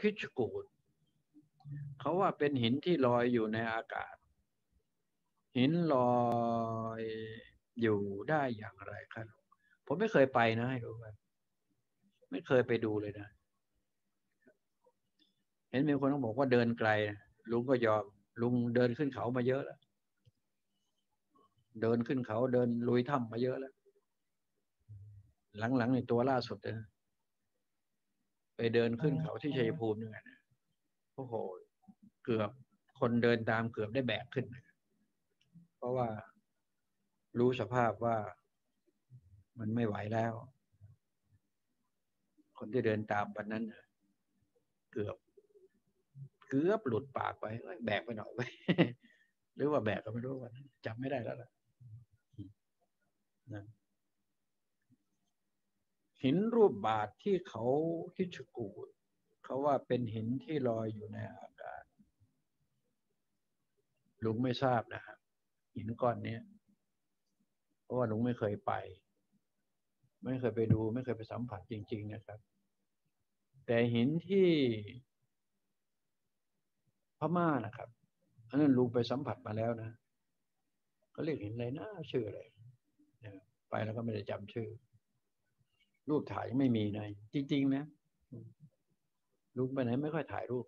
คิชกูฏเขาว่าเป็นหินที่ลอยอยู่ในอากาศหินลอยอยู่ได้อย่างไรครับผมไม่เคยไปนะให้ดูไปไม่เคยไปดูเลยนะเห็นมีคนเขาบอกว่าเดินไกลลุงก็ยอมลุงเดินขึ้นเขามาเยอะแล้วเดินขึ้นเขาเดินลุยถ้ำมาเยอะแล้วหลังๆในตัวล่าสุดเลยนะไปเดินขึ้นเขาที่ชัยภูมินี่ไงโอ้โหเกือบคนเดินตามเกือบได้แบกขึ้นเพราะว่ารู้สภาพว่ามันไม่ไหวแล้วคนที่เดินตามวันนั้นเกือบหลุดปากไปแบกไปหน่อยไปหรือว่าแบกก็ไม่รู้วันนั้นจำไม่ได้แล้วล่ะนะหินรูปบาศก์ที่เขาคิชกูฏเขาว่าเป็นหินที่ลอยอยู่ในอากาศลุงไม่ทราบนะครับหินก้อนนี้เพราะว่าลุงไม่เคยไปไม่เคยไปดูไม่เคยไปสัมผัสจริงๆนะครับแต่หินที่พม่านะครับอันนั้นลุงไปสัมผัสมาแล้วนะเขาเรียกหินอะไรนะชื่ออะไรไปแล้วก็ไม่ได้จำชื่อรูปถ่ายยังไม่มีนะจริงๆนะลุงไปไหนไม่ค่อยถ่ายรูป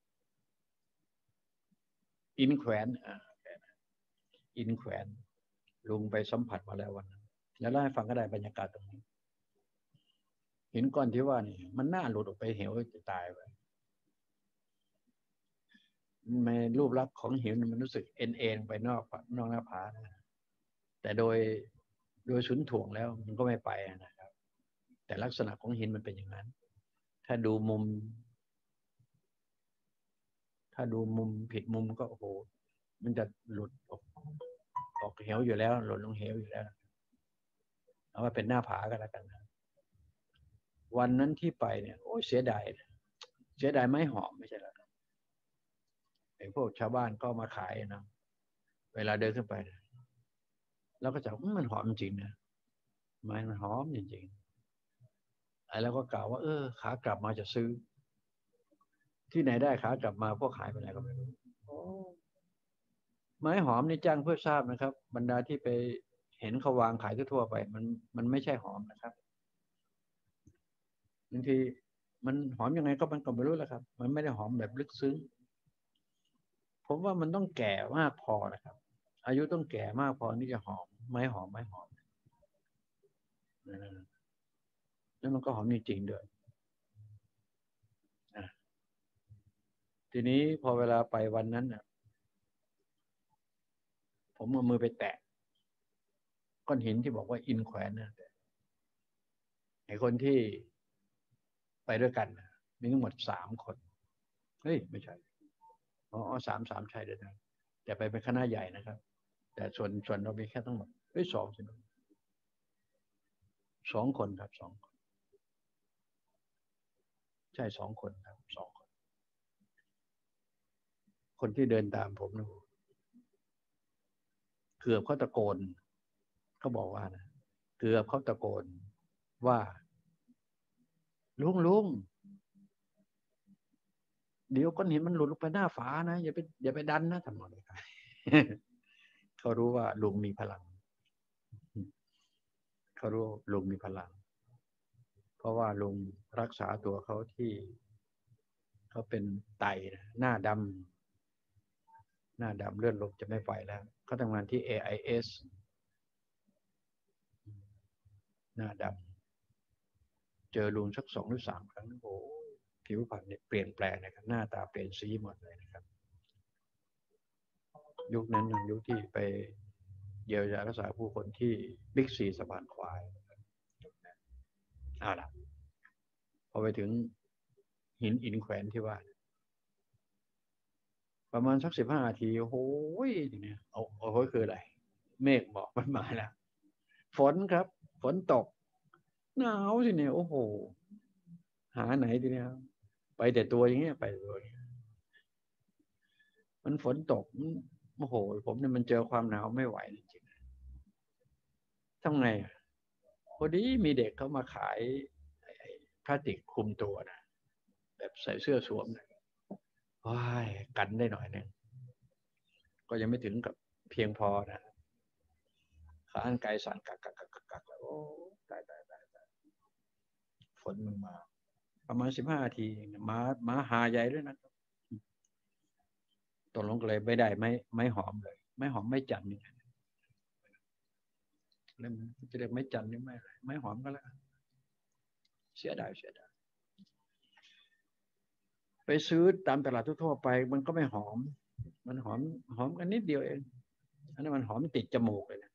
อินแขวนอินแขวนลุงไปสัมผัสมาแล้ววันนั้นแล้วเล่าให้ฟังก็ได้บรรยากาศตรงนี้หินก้อนที่ว่านี่มันน่าหลุดออกไปเหวจะตายไปในรูปลักษณ์ของหินมันรู้สึกเอ็นไปนอกหน้าผานะแต่โดยสุนถ่วงแล้วมันก็ไม่ไปนะครับแต่ลักษณะของหินมันเป็นอย่างนั้นถ้าดูมุมผิดมุมก็โอ้โหมันจะหลุดออกเหวอยู่แล้วหล่นลงเหวอยู่แล้วเอาว่าเป็นหน้าผาก็แล้วกันนะวันนั้นที่ไปเนี่ยโอ้ยเสียดายไม้หอมไม่ใช่หรอไอ้พวกชาวบ้านก็มาขายนะเวลาเดินขึ้นไปแล้วก็จะมันหอมจริงนะไม้มันหอมจริงๆไอ้แล้วก็กล่าวว่าขากลับมาจะซื้อที่ไหนได้ขากลับมาพวกขายไปไหนก็ไม่รู้ไม้หอมนี่จ้างเพื่อทราบนะครับบรรดาที่ไปเห็นเขาวางขายทั่วไปมันไม่ใช่หอมนะครับบางทีมันหอมยังไงก็มันก็ไม่รู้แหละครับมันไม่ได้หอมแบบลึกซึ้งผมว่ามันต้องแก่มากพอนะครับอายุต้องแก่มากพอที่จะหอมไม้หอมแล้วมันก็หอมจริงๆด้วยทีนี้พอเวลาไปวันนั้นผมเอามือไปแตะก้อนหินที่บอกว่าอินแขวนนะไอ้คนที่ไปด้วยกันมีทั้งหมด3 คนเฮ้ยไม่ใช่สามใช่เลยนะแต่ไปเป็นคณะใหญ่นะครับแต่ส่วนเรามีแค่ทั้งหมด2ใช่ไหม2 คนครับ2 คนใช่2 คนครับ2 คนคนที่เดินตามผมนะเกือบเขาตะโกนเขาบอกว่านะเกือบเขาตะโกนว่าลุงเดี๋ยวก้อนหินมันหลุดลงไปหน้าฝานะอย่าไปดันนะทำนองนี้ครับเขารู้ว่าลุงมีพลังเขารู้ลุงมีพลังเพราะว่าลุงรักษาตัวเขาที่เขาเป็นไตนะหน้าดำเลือดลมจะไม่ไหวแล้วเขาทำงานที่ AIS หน้าดำเจอลุงสัก2 หรือ 3 ครั้งโอ้ผิวพรรณเนี่ยเปลี่ยนแปลงนะครับหน้าตาเปลี่ยนสีหมดเลยนะครับยุคนั้นยุคที่ไปเยียวยารักษาผู้คนที่บิ๊กซีสะพานควายล่ะพอไปถึงหินอินแขวนที่ว่าประมาณสัก15 นาทีโอ้โหเนี่ยโอ้โหคืออะไรเมฆบอกมันมาแล้วฝนครับฝนตกหนาวสิเนี่ยโอ้โหหาไหนทีเนี้ยไปแต่ตัวอย่างเงี้ยไปตัวมันฝนตกโอ้โหผมเนี่ยมันเจอความหนาวไม่ไหวจริงๆทำไงพอดีมีเด็กเขามาขายพลาสติกคลุมตัวนะแบบใส่เสื้อสวมนะว้ายกันได้หน่อยนึงก็ยังไม่ถึงกับเพียงพอนะขาอันไกลสั่นกักกักกักกักโอ้ตายตายตายฝนมันมาประมาณ15 นาทีมาหาใหญ่ด้วยนะตกลงก็เลยไม่ได้ไม่หอมเลยไม่หอมไม่จันนี่แล้วจะเรียกไม่จันนี่ไม่หอมก็แล้วเสียดายไปซื้อตามตลาดทั่วไปมันก็ไม่หอมมันหอมกันนิดเดียวเองอันนั้นมันหอมติดจมูกเลยนะ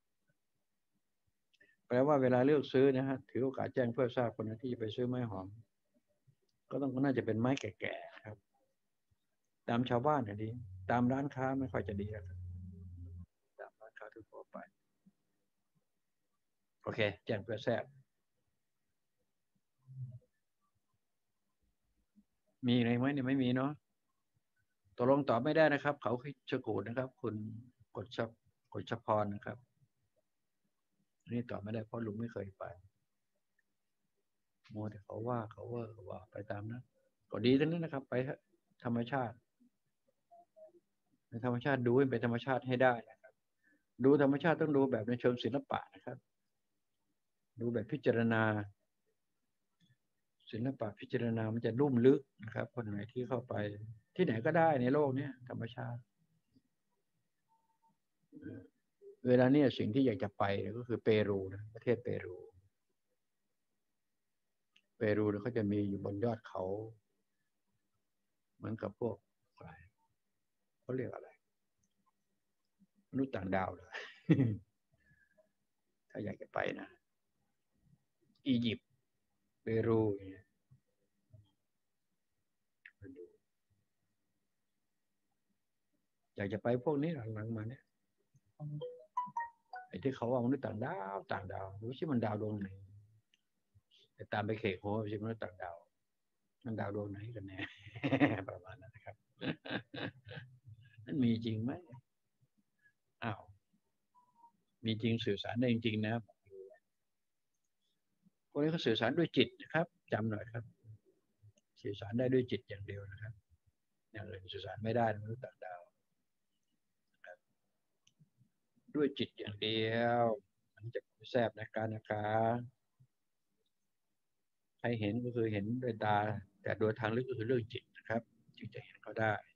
แปลว่าเวลาเลือกซื้อนะฮะถือโอกาสแจ้งเพื่อทราบคนที่ไปซื้อไม้หอมก็น่าจะเป็นไม้แก่ๆครับตามชาวบ้านดีตามร้านค้าไม่ค่อยจะดีครับตามร้านค้าทั่วไปโอเคแจ้งเพื่อทราบมีอะไรไหมเนี่ยไม่มีเนาะตกลงตอบไม่ได้นะครับเขาคิดชกูดนะครับคุณกฎชับกฎชพรนะครับนี่ตอบไม่ได้เพราะลุงไม่เคยไปมัวแต่เขาว่าไปตามนั้นก็ดีทั้งนั้นนะครับไปธรรมชาติในธรรมชาติดูให้เป็นธรรมชาติให้ได้นะครับดูธรรมชาติต้องดูแบบในเชิงศิลปะนะครับดูแบบพิจารณาศิลปะพิจารณามันจะลุ่มลึกนะครับคนไหนที่เข้าไปที่ไหนก็ได้ในโลกนี้ธรรมชาติเวลาเนี้สิ่งที่อยากจะไปก็คือเปรูนะประเทศเปรูเขาจะมีอยู่บนยอดเขาเหมือนกับพวกอะไรเขาเรียกอะไรมนุษย์ต่างดาวเลย ถ้าอยากจะไปนะอียิปต์เปรูเนี่ยอยากจะไปพวกนี้หลังๆมาเนี่ยไอ้ที่เขาว่ามนุษย์ต่างดาวรู้ใช่มันดาวดวงไหนแต่ตามไปเขกหัวใช่มนุษย์ต่างดาวมันดาวดวงไหนกันแน่ ประมาณนั้นนะครับนั่นมีจริงไหมอ้าวมีจริงสื่อสารได้จริงๆนะพวกนี้เขาสื่อสารด้วยจิตนะครับจำหน่อยครับสื่อสารได้ด้วยจิตอย่างเดียวนะครับอย่างอื่นสื่อสารไม่ได้มนุษย์ต่างดาวด้วยจิตอย่างเดียวมันจะแทรบในการนะคะใครเห็นก็คือเห็นด้วยตาแต่โดยทางลึกก็คือเรื่องจิตนะครับจึงจะเห็นเขาได้